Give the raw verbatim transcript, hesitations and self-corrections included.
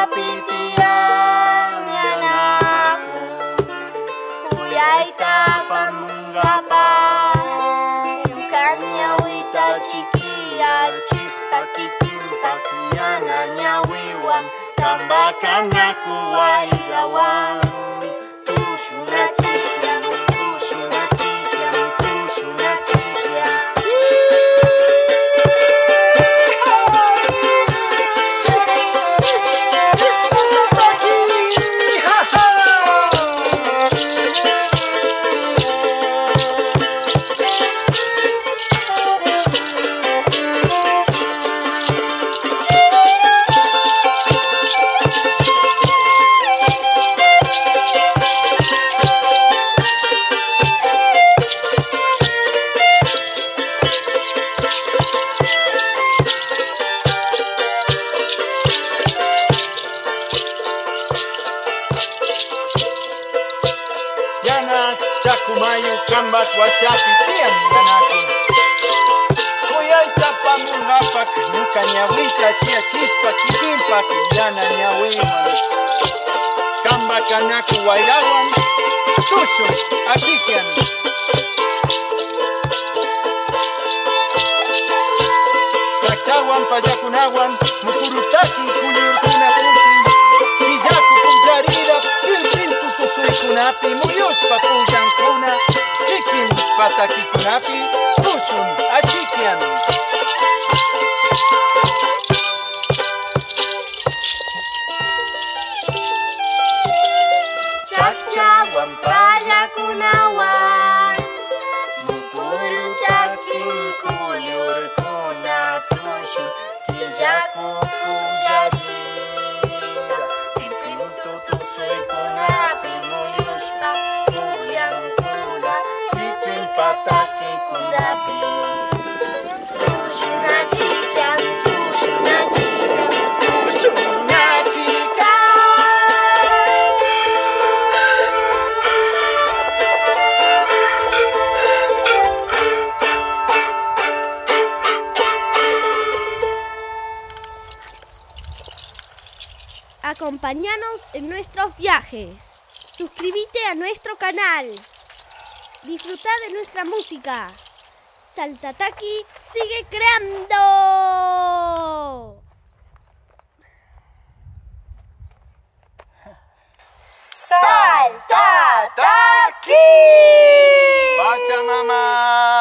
pitian anakku, uyai tapamunggapan, yukannya wita cikia, cispa kitim pakiana nyawiwan, kambakan aku waigawan, tusuna cikian, tusuna cikian, tusuna cikian. Chakumayu kambat wasapitian yanaku, kuyay tapamunghapak nuka ñawita tia chispa kitimpak yana ñawiwan, kambakanaku wayrawan tusun achikian. Kachawan payakunawan mukurutaki kuyurkuna tushin, killaku punjarira pilpintu tusuykunapi muyuspa pullankuna, kikin patakikunapi tusun achikian. Chachawan payakunawan mukurutakin kuyurkuna tusun, killaku punjarira pilpintu tusuykunapi muyuspa pullankuna, kikin patakikunapi tusun achikian, tusun achikian, tusun achikian. Acompáñanos en nuestros viajes. Suscríbete a nuestro canal. Disfruta de nuestra música. Saltataki sigue creando. Saltataki. Pachamama.